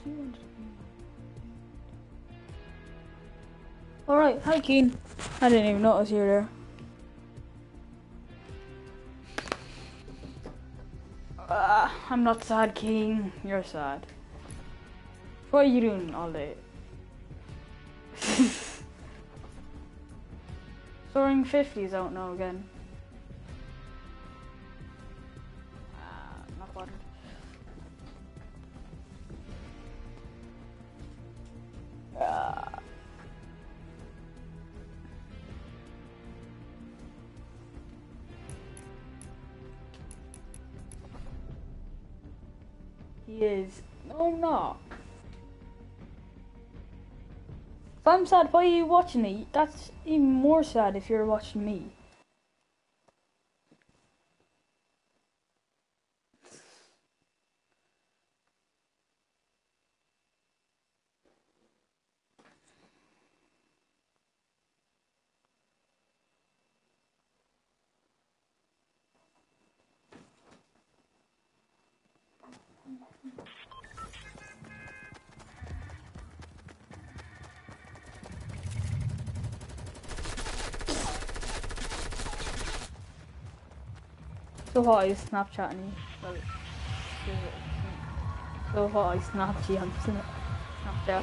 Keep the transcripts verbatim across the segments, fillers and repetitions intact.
Alright, hi Keen. I didn't even notice you were there. Uh, I'm not sad, Keen. You're sad. What are you doing all day? Soaring fifties out now again. Uh, not bothered. Uh, he is. No, I'm not. If I'm sad, why are you watching me? That's even more sad if you're watching me. So what, are you Snapchatting me? Well, so what, are you Snapchatting on Snapchat?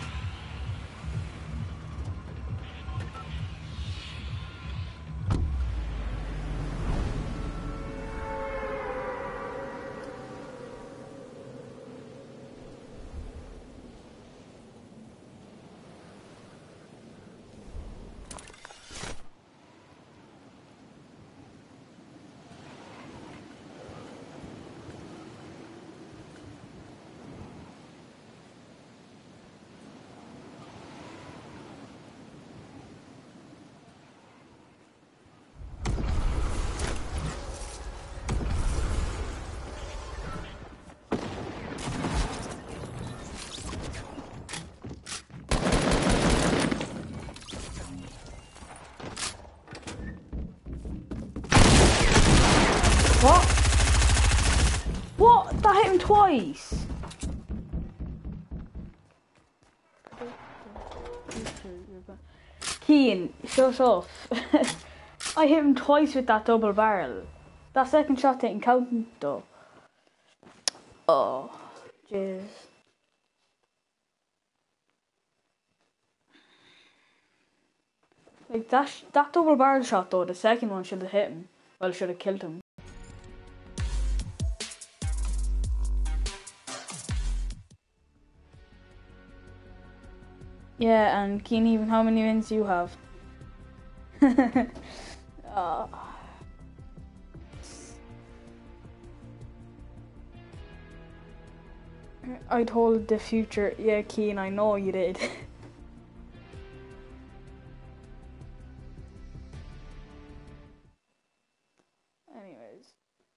What? What? That hit him twice. Keen, shut off. I hit him twice with that double barrel. That second shot didn't count though. Oh, jeez. Like that, sh that double barrel shot though, the second one should have hit him. Well, should have killed him. Yeah, and Keen, even how many wins do you have? uh. I told the future, yeah, Keen, I know you did. Anyways.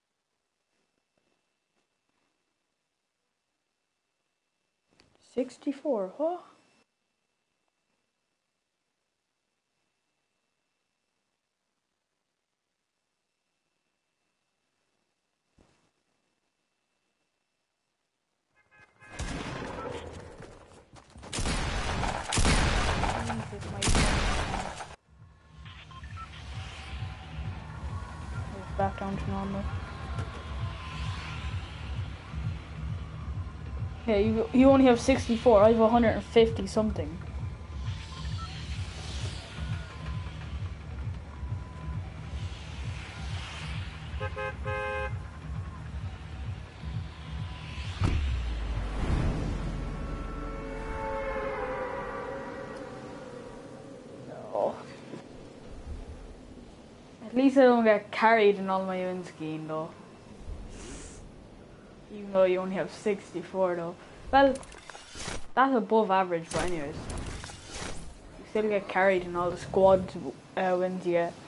sixty-four, huh? Back down to normal. Yeah, you you only have sixty-four. I have one hundred fifty something. No. At least I don't get carried in all my wins game though. Even though you only have sixty-four though. Well, that's above average, but anyways. You still get carried in all the squad uh, wins you get.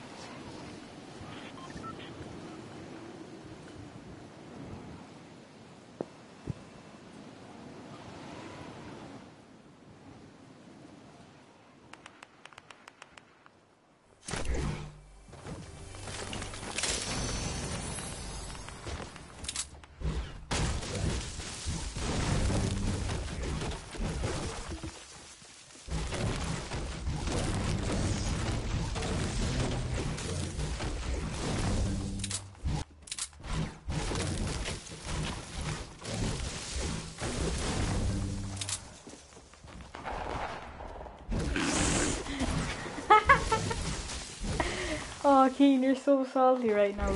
Oh, Keen, you're so salty right now.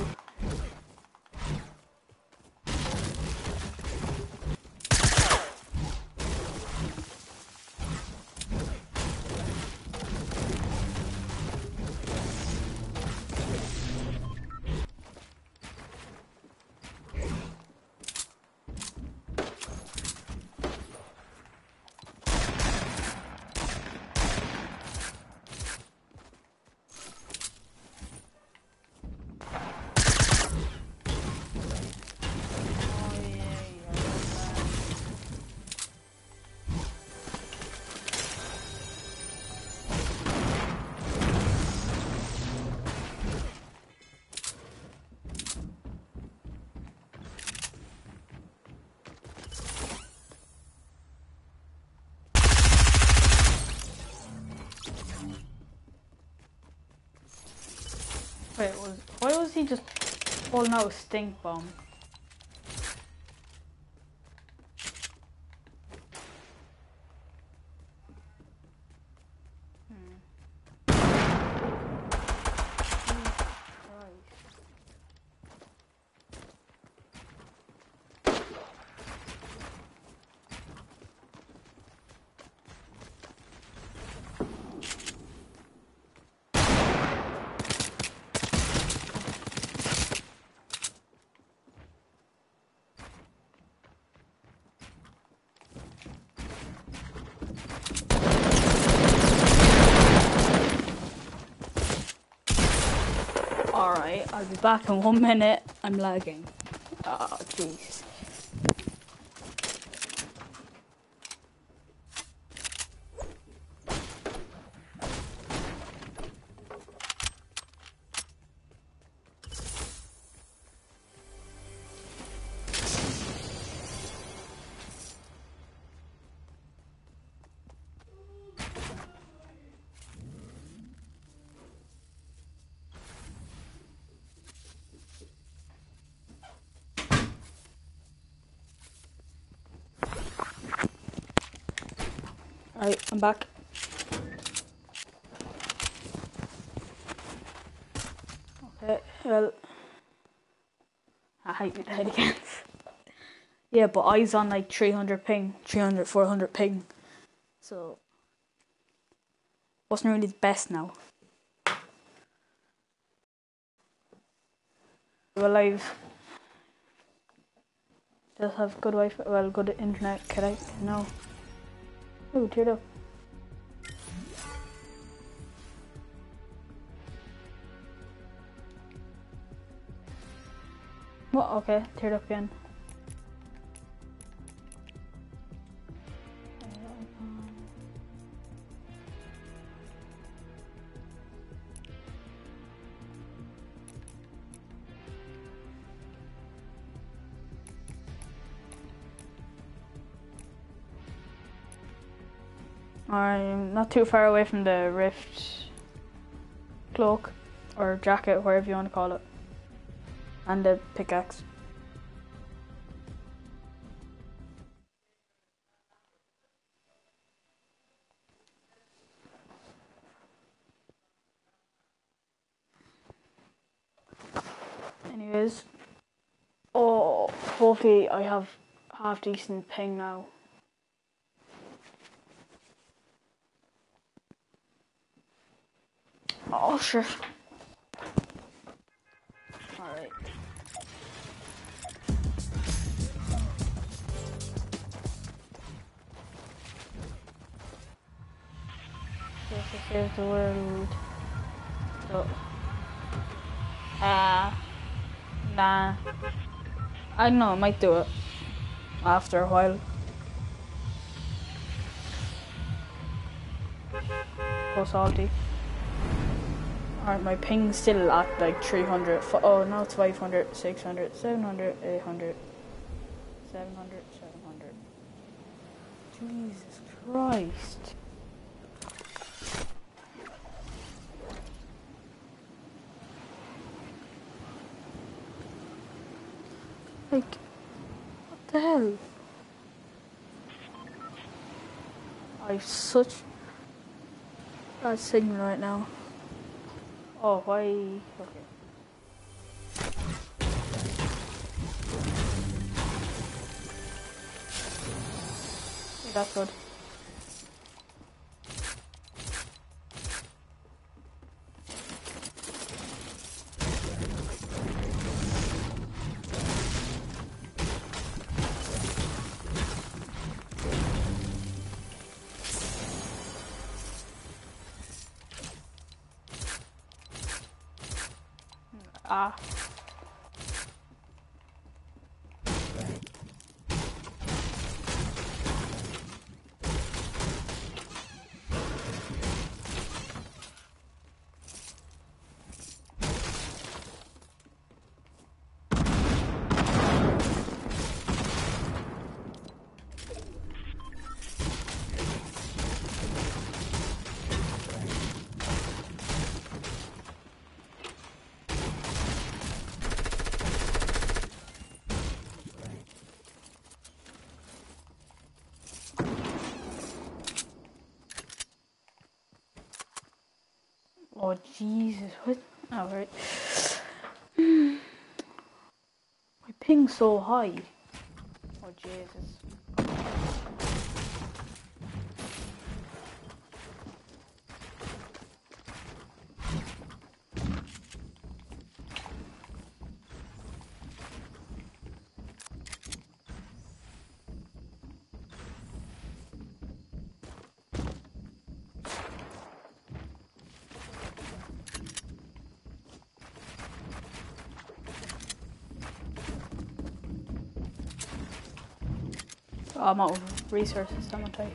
Wait, was why was he just pulling out a stink bomb? Alright, I'll be back in one minute. I'm lagging. Oh, jeez. Alright, I'm back. Okay, well, I hate my head again. Yeah, but I's on like three hundred ping, three hundred, four hundred ping. So, wasn't really the best now. Well, I've just have good Wi-Fi, well, good internet connect now. Ooh, teared up. What? Okay, teared up again. I'm not too far away from the rift cloak or jacket, whatever you want to call it, and the pickaxe. Anyways, oh, hopefully I have half decent ping now. Oh, sure. Alright. Just to save the world. So. Ah. Uh, nah. I don't know, I might do it. After a while. Go salty. Alright, my ping's still at like three hundred. Oh, now it's five hundred, six hundred, seven hundred, eight hundred, seven hundred, seven hundred. Jesus Christ. Like, what the hell? I have such bad signal right now. Oh, why? Okay. Yeah, that's good. Ah. Oh, Jesus. What? Oh, right. My ping's so high. Oh, Jesus. Oh, I'm out of resources, someone tell you.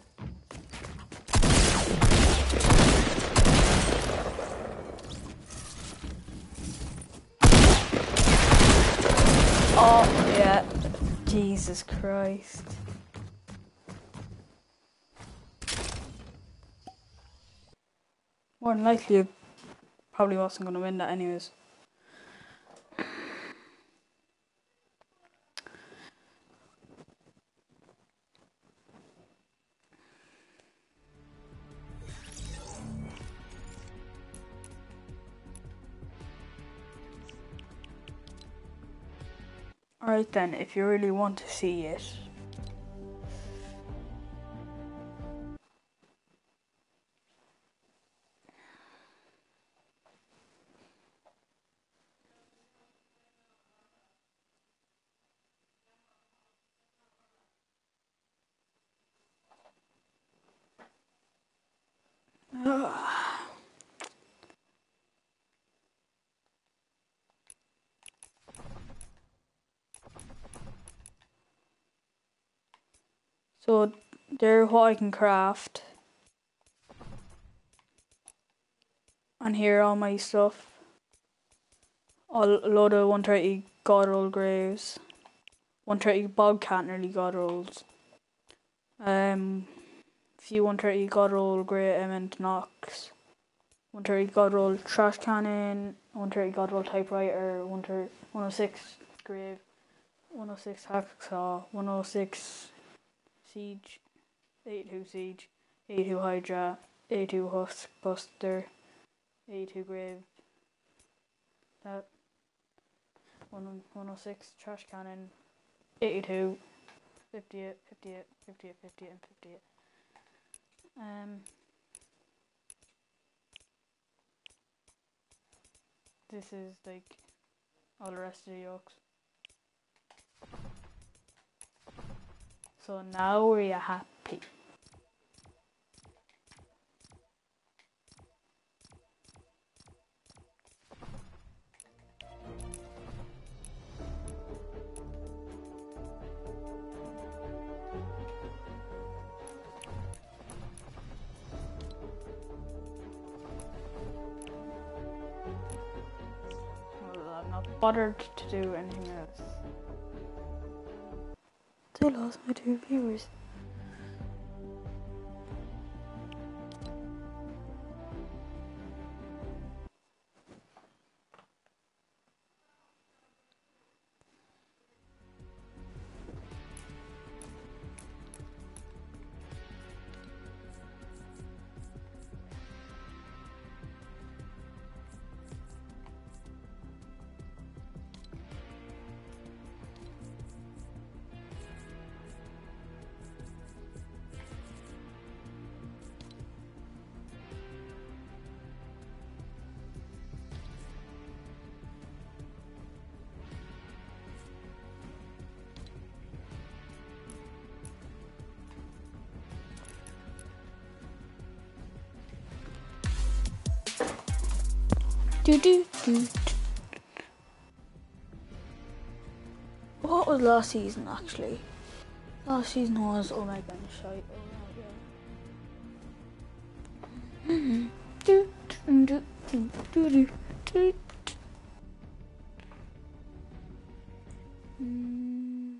Oh, yeah. Jesus Christ. More than likely, you probably wasn't going to win that anyways. Alright then, if you really want to see it. So, there what I can craft. And here all my stuff. A load of one thirty God roll graves. one thirty bobcat nearly God rolls. Um, few one thirty God roll grey element knocks. one thirty God roll trash cannon. one thirty God roll typewriter. one oh six grave. one oh six hacksaw. one oh six siege. eighty-two siege. eighty-two hydra. eighty-two husk buster. eighty-two grave. That. one oh six trash cannon. eighty-two. fifty-eight, fifty-eight, fifty-eight, fifty-eight, and fifty-eight. Um, this is like all the rest of the yolks. So now are you happy? Well, I'm not bothered to do anything else. I lost my two viewers. Do do do. What was last season actually? Last season was oh my god, shite. Oh yeah. Do do do do do do. Mm.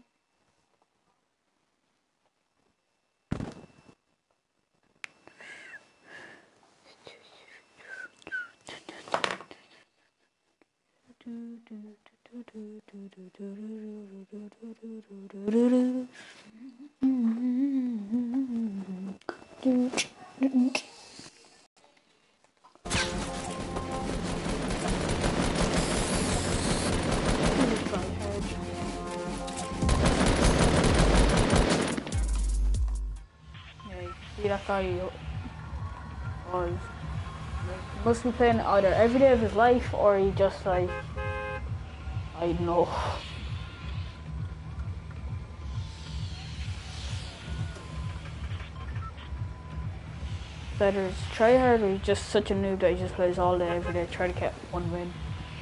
See that guy was must be playing either every day of his life or he just like I don't know. Either he's try hard or he's just such a noob that he just plays all day every day trying to get one win.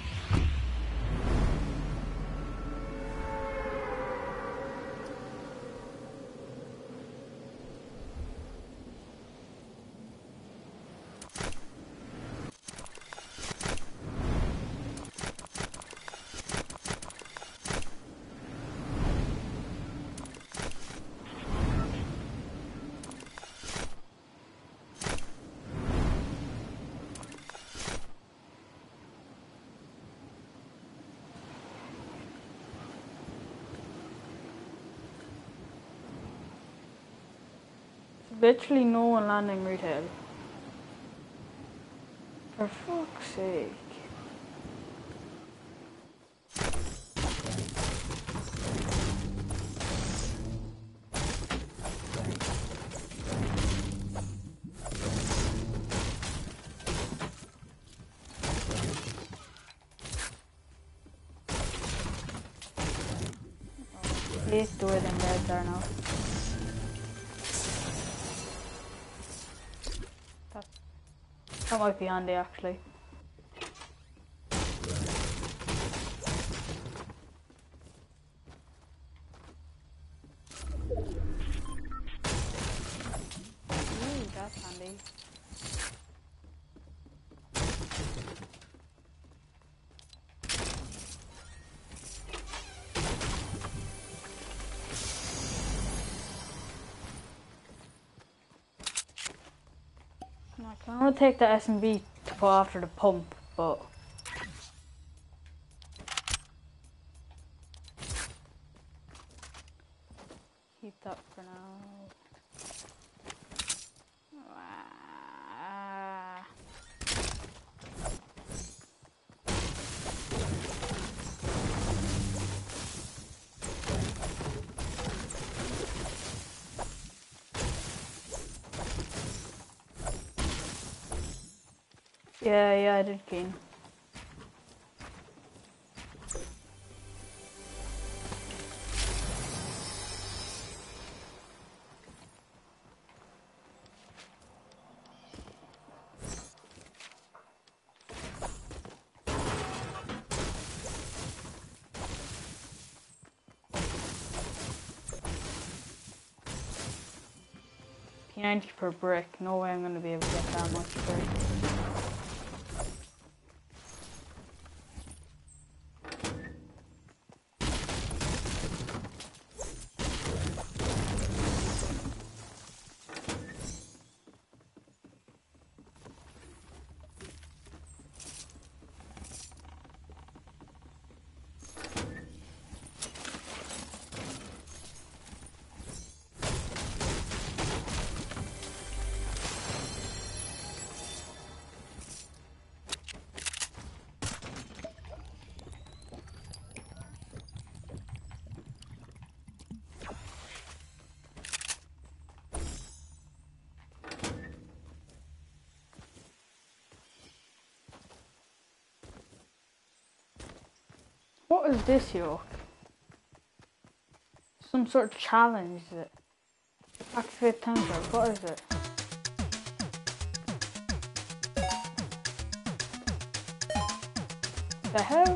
Literally no one landing retail. For fuck's sake. Please do it in red there now. That, that might be handy actually. Ooh, that's handy. I'm gonna take the S M B to put after the pump, but keep that for now. Ah. Yeah, yeah, I did gain. P ninety per brick. No way I'm gonna be able to get that much brick. What is this, yo? Some sort of challenge, is it? Activate temper, what is it? The hell?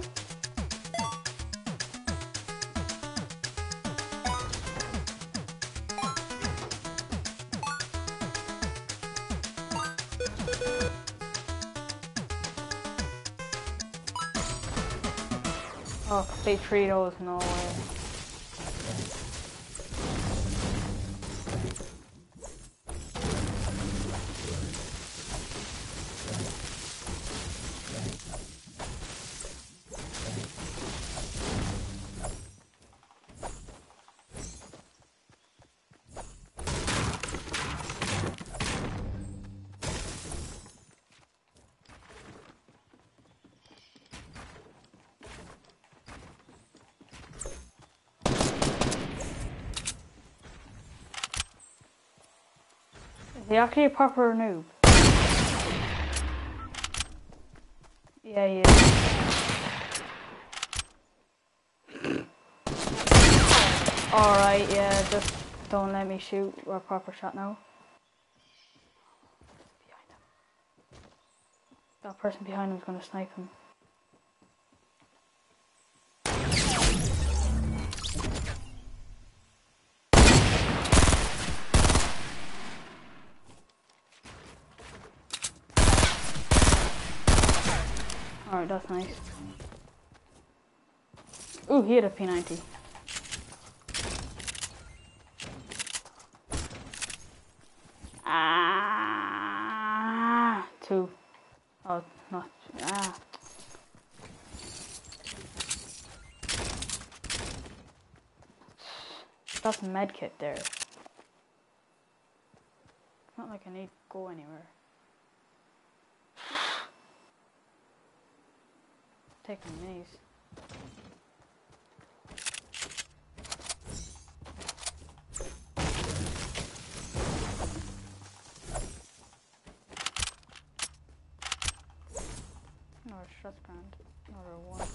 Oh, complete three of those, no way. Is he actually a proper noob? Yeah, he is. Alright, yeah, just don't let me shoot a proper shot now. Behind him. That person behind him is gonna snipe him. Alright, that's nice. Ooh, he had a P ninety. Ah, two. Oh, not. Ah. That's a med kit there. It's not like I need to go anywhere. Take my minis. Another shot grand. Another one.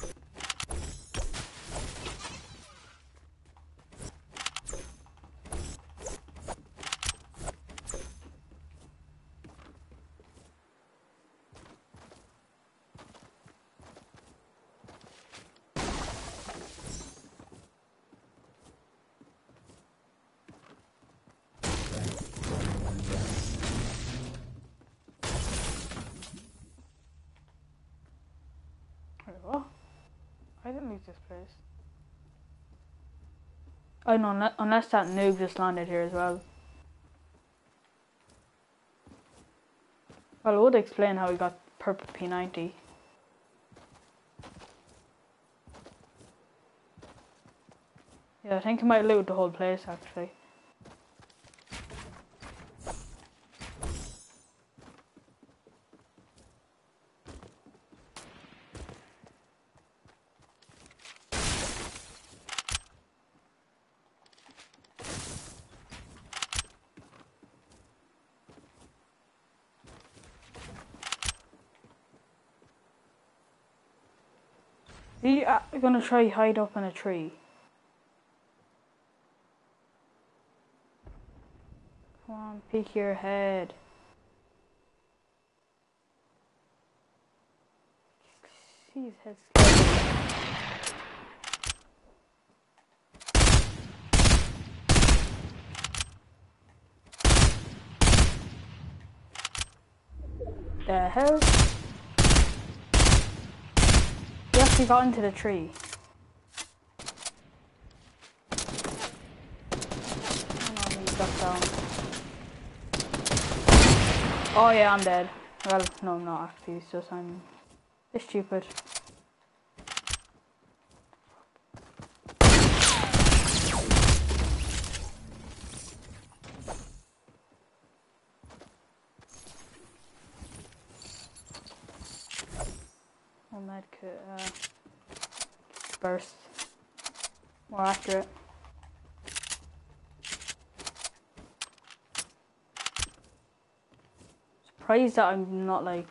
Wait, what? I didn't leave this place. Oh no, unless, unless that noob just landed here as well. Well, it would explain how he got purple P ninety. Yeah, I think he might loot the whole place actually. Are you uh, gonna try hide up in a tree? Come on, peek your head. See his head slightly. The hell? He actually got into the tree. Oh no, he got down. Oh yeah, I'm dead. Well, no, I'm not actually. It's just I'm it's stupid. Oh, medkit, uh, burst. More accurate. Surprised that I'm not like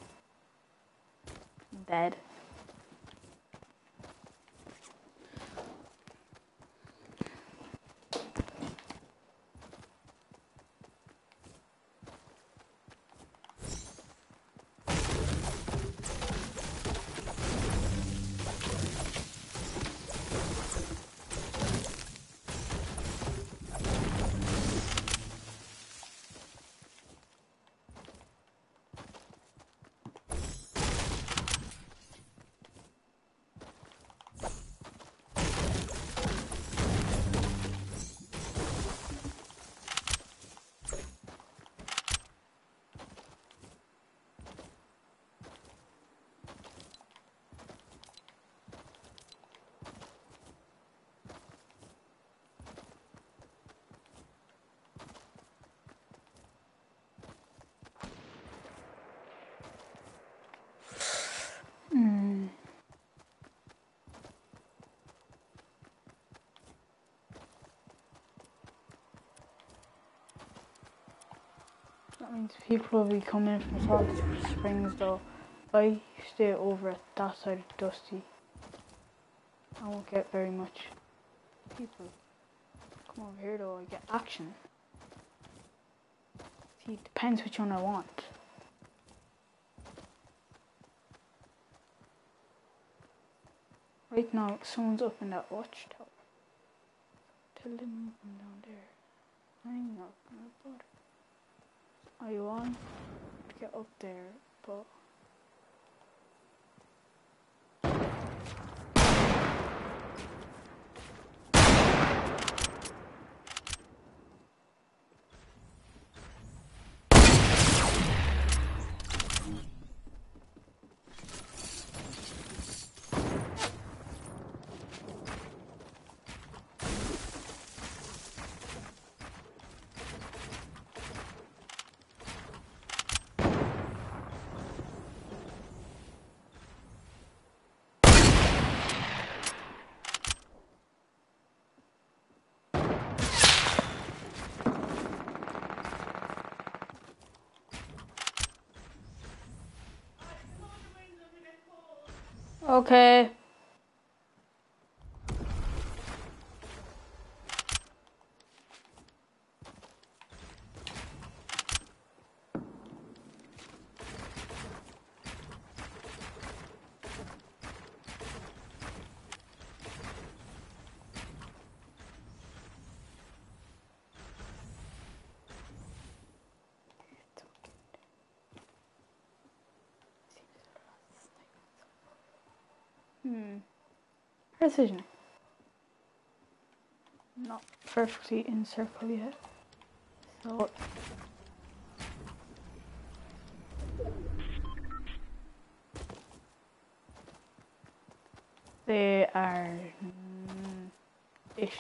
dead. That means people will be coming from Salt Springs though. If I stay over at that side of Dusty, I won't get very much people. Come over here though, I get action. See, it depends which one I want. Right now, someone's up in that watchtower. Tell them I'm down there. I'm not gonna bother. I want to get up there, but okay. Hmm. Precision. Not perfectly in circle yet. So they are mm, ish.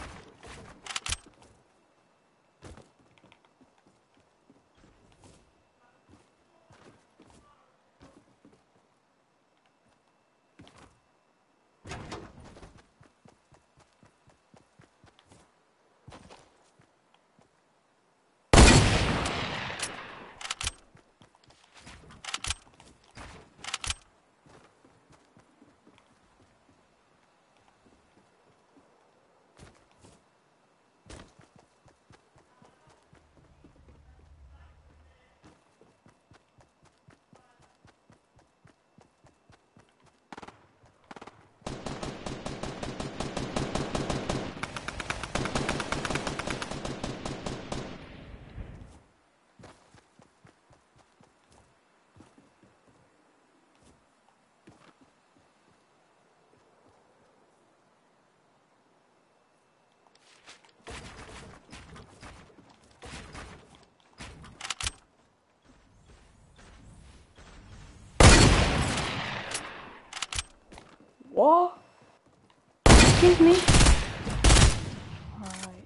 What? Excuse me? Alright.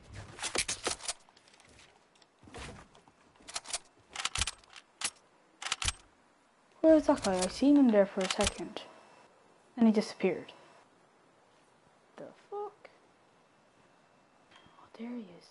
Where is that guy? I seen him there for a second. Then he disappeared. The fuck? Oh, there he is.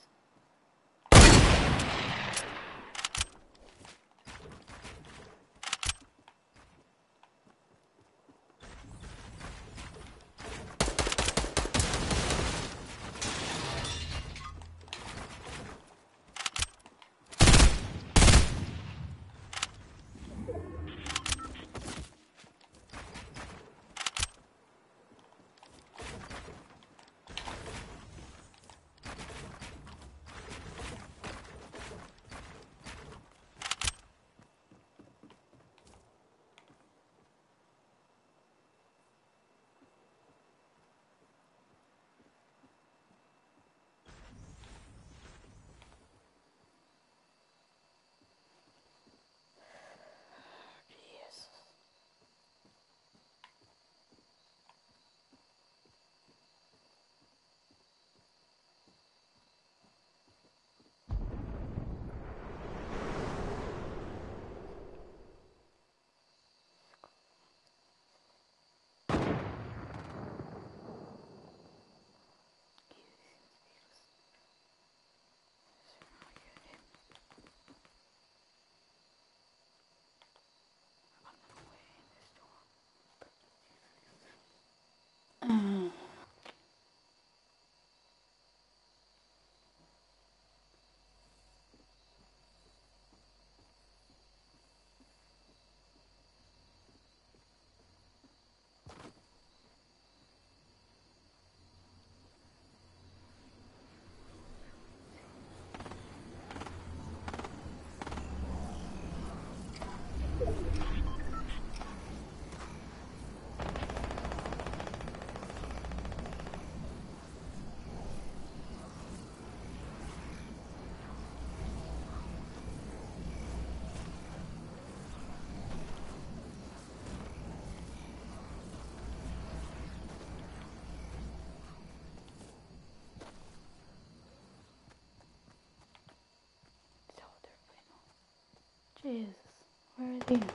Jesus, where is he?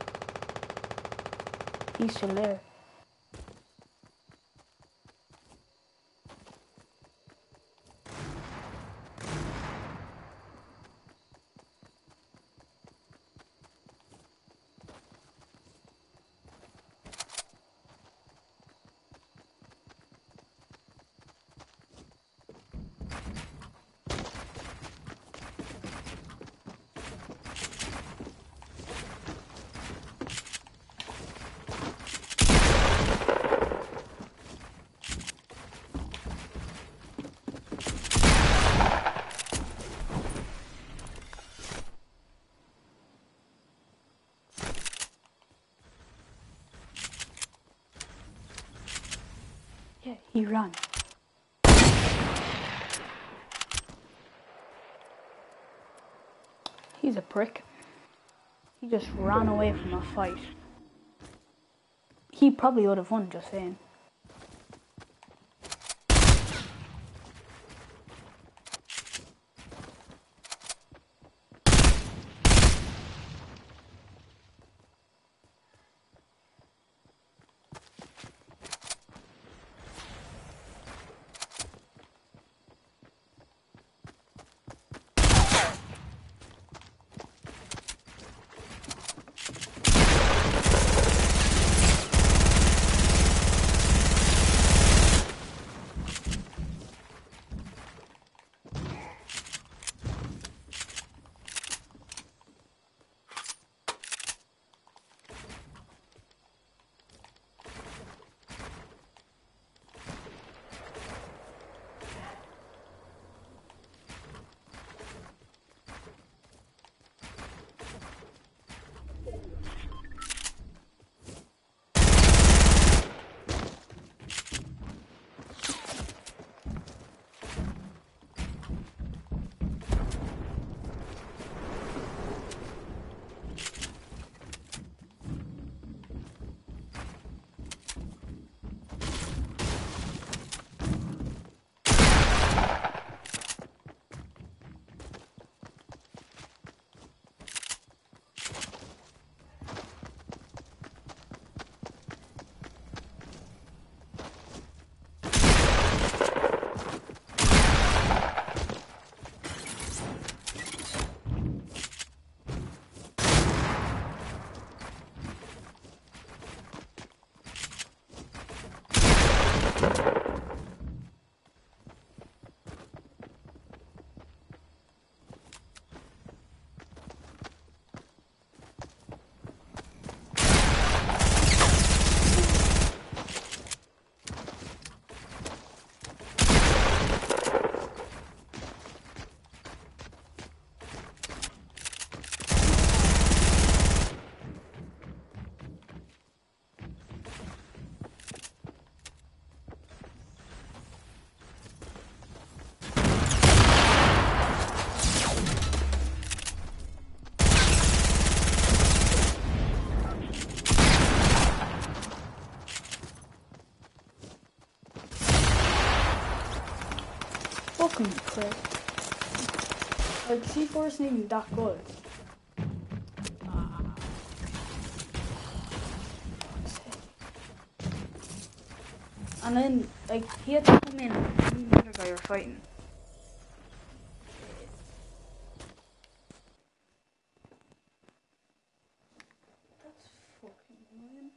He's still there. Yeah, he ran. He's a prick. He just ran away from a fight. He probably would have won, just saying. Fucking prick. Like, C four isn't even that good. Ah. And then, like, he had to come in and the other guy were fighting. That's fucking annoying.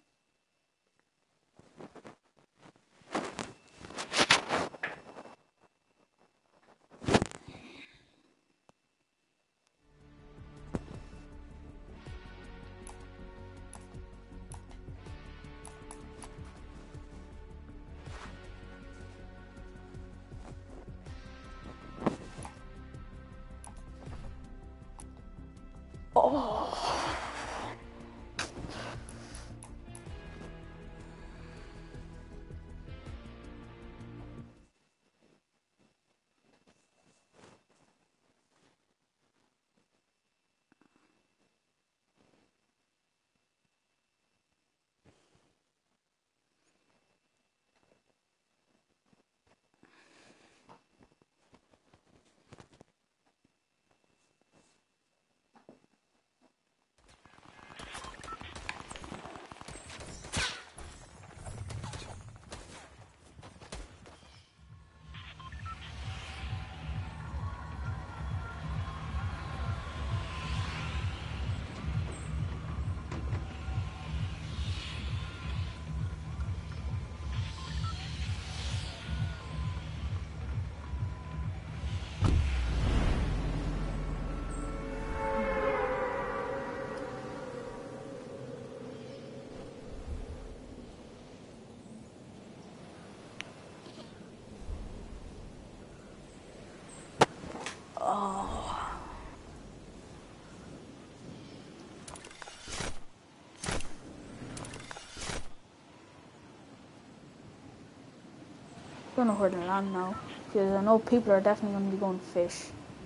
don't know where to land now. Because I know people are definitely going to be going to fish.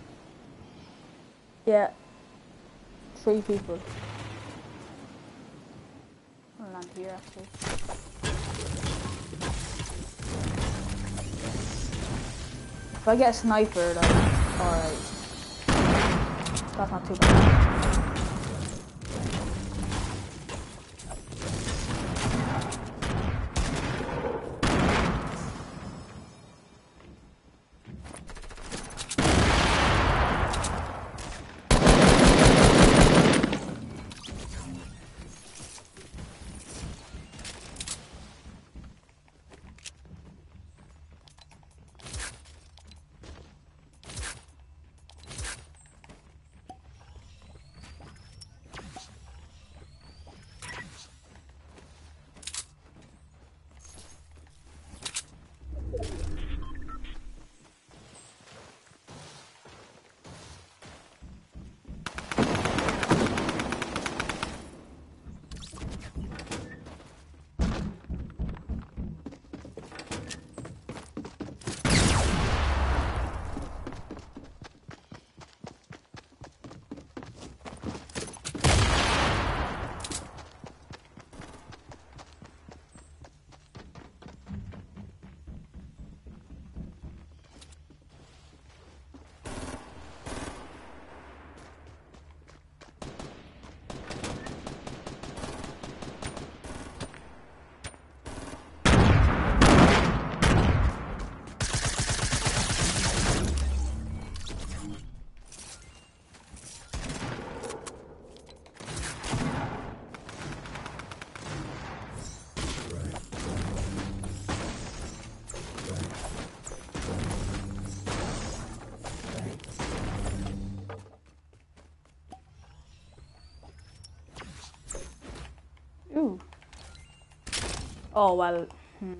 Yeah. Three people. I'll land here actually. If I get a sniper, then alright. That's not too bad. Ooh. Oh, well. Hmm.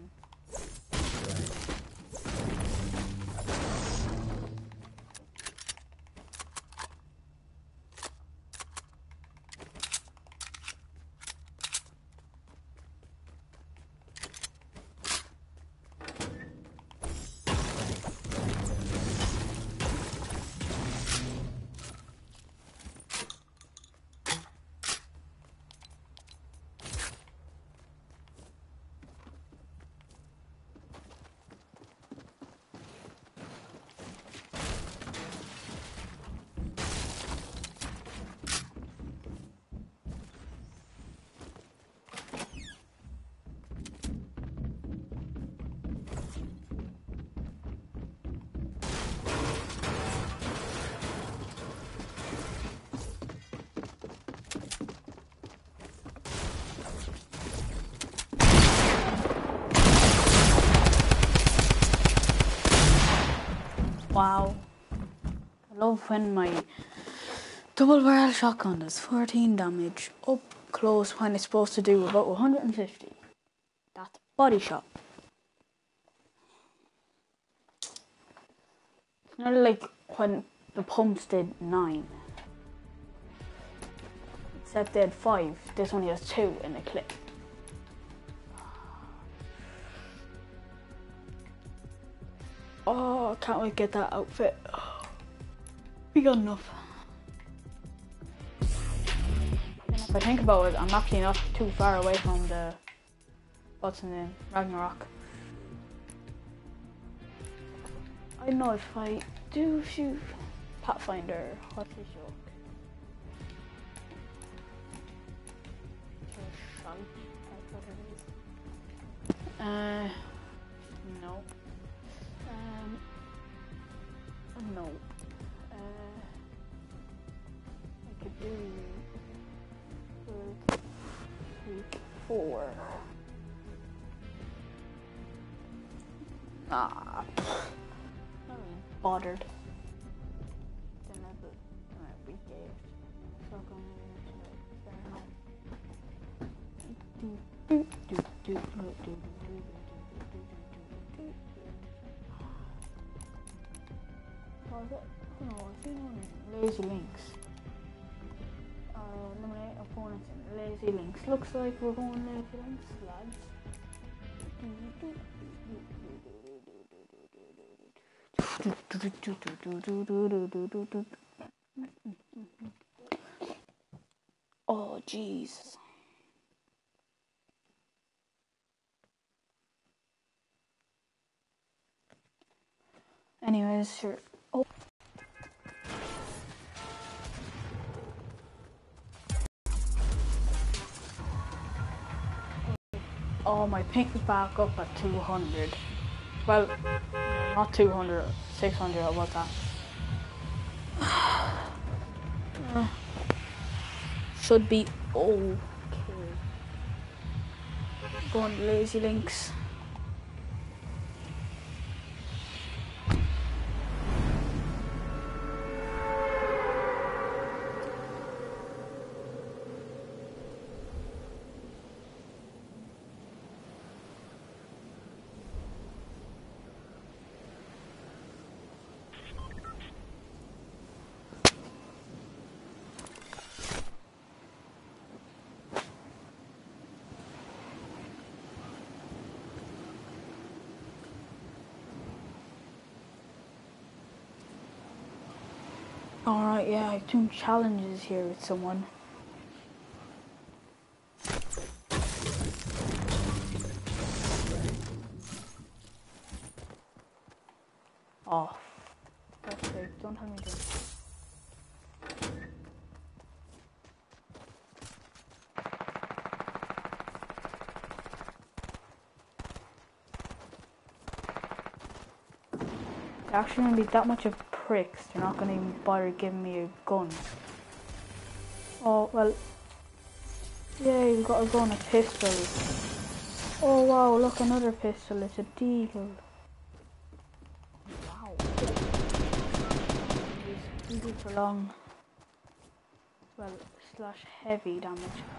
Wow. I love when my double barrel shotgun does fourteen damage up close when it's supposed to do about one hundred fifty. That's body shot. It's not like when the pumps did nine. Except they had five. This only has two in the clip. Oh, I can't wait to get that outfit. We got enough. And if I think about it, I'm actually not too far away from the what's the name? Ragnarok. I know if I do shoot Pathfinder, what's his joke? Uh, no. Um, no. Uh, I could do like week four. Ah, not really bothered. Then I put uh, week eight. So I'm going to do do do do do. Was it? No, I think one is Lazy Links. Uh, eliminate opponents in Lazy Links. Looks like we're going Lazy Links, lads. Oh, jeez. Anyways, sure. Oh. Oh, my ping is back up at two hundred. Well, not two hundred, six hundred, what was that? Uh, should be okay. Go on Lazy Links. Alright, yeah, I've done challenges here with someone. Oh, that's great. Don't tell me to. They're actually gonna be that much of pricks. They're not gonna even bother giving me a gun. Oh, well. Yay, we got a gun, a pistol. Oh wow, look, another pistol. It's a deagle. Wow. These do for long. Well, slash heavy damage.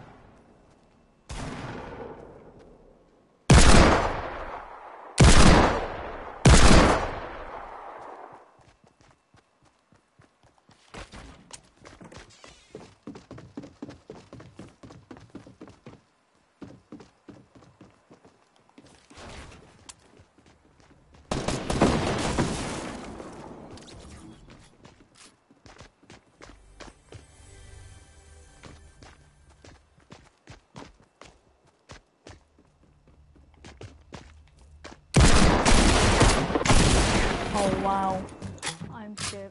Oh wow, I'm shit.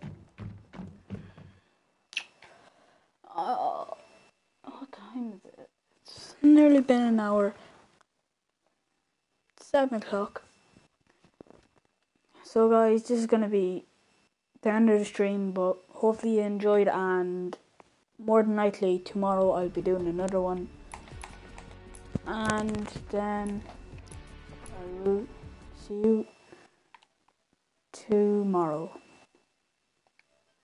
Uh, what time is it? It's nearly been an hour. It's seven o'clock. So guys, this is gonna be the end of the stream, but hopefully you enjoyed, and more than likely tomorrow I'll be doing another one. And then I will see you tomorrow.